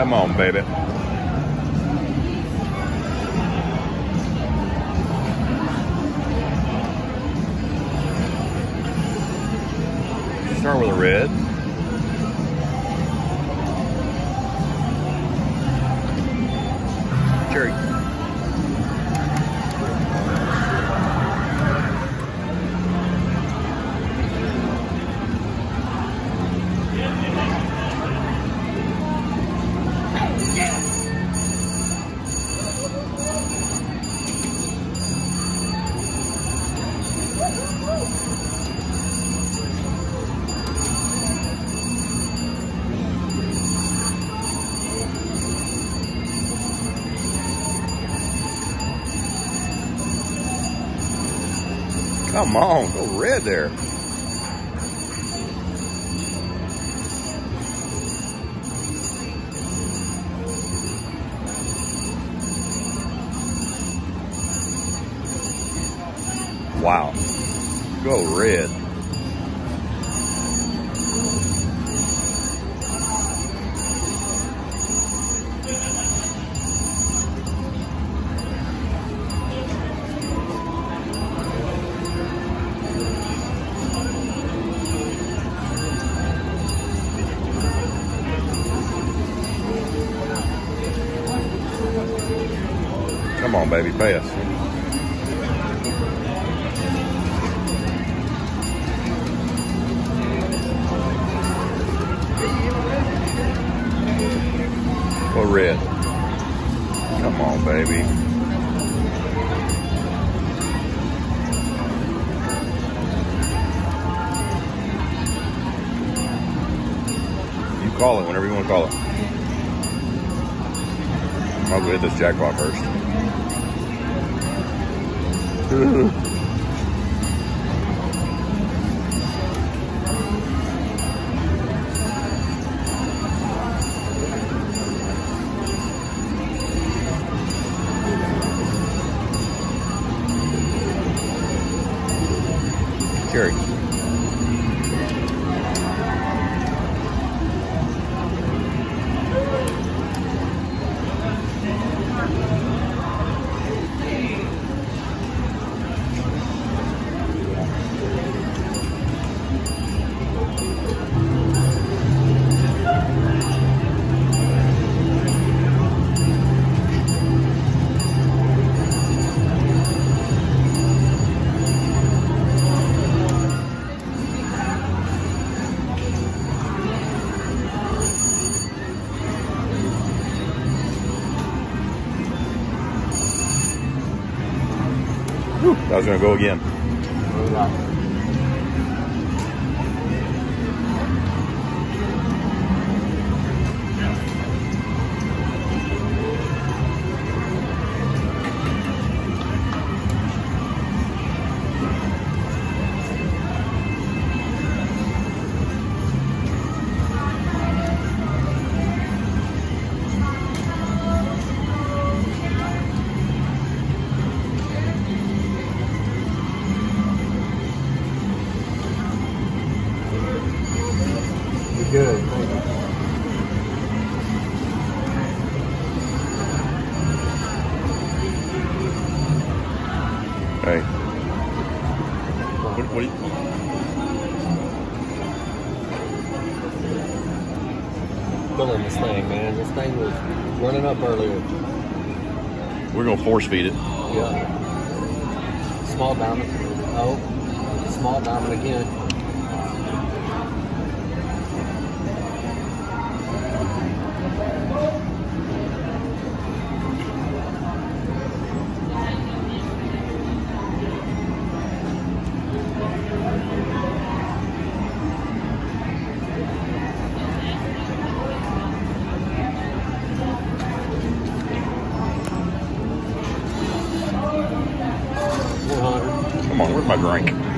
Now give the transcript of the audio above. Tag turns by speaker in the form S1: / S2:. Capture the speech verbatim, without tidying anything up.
S1: Come on, baby. Start with a red. Cherry. Come on, go red there. Wow, go red. Come on, baby, pass. Go red. Come on, baby. You call it whenever you want to call it. I'll go hit this jackpot first. Cherry. I was going to go again.
S2: Good, thank you.
S1: Hey. What, what do you...
S2: Killing this thing, man. This thing was running up earlier.
S1: We're going to force feed it.
S2: Yeah. Small diamond. Oh, small diamond again.
S1: Come on, where's my drink?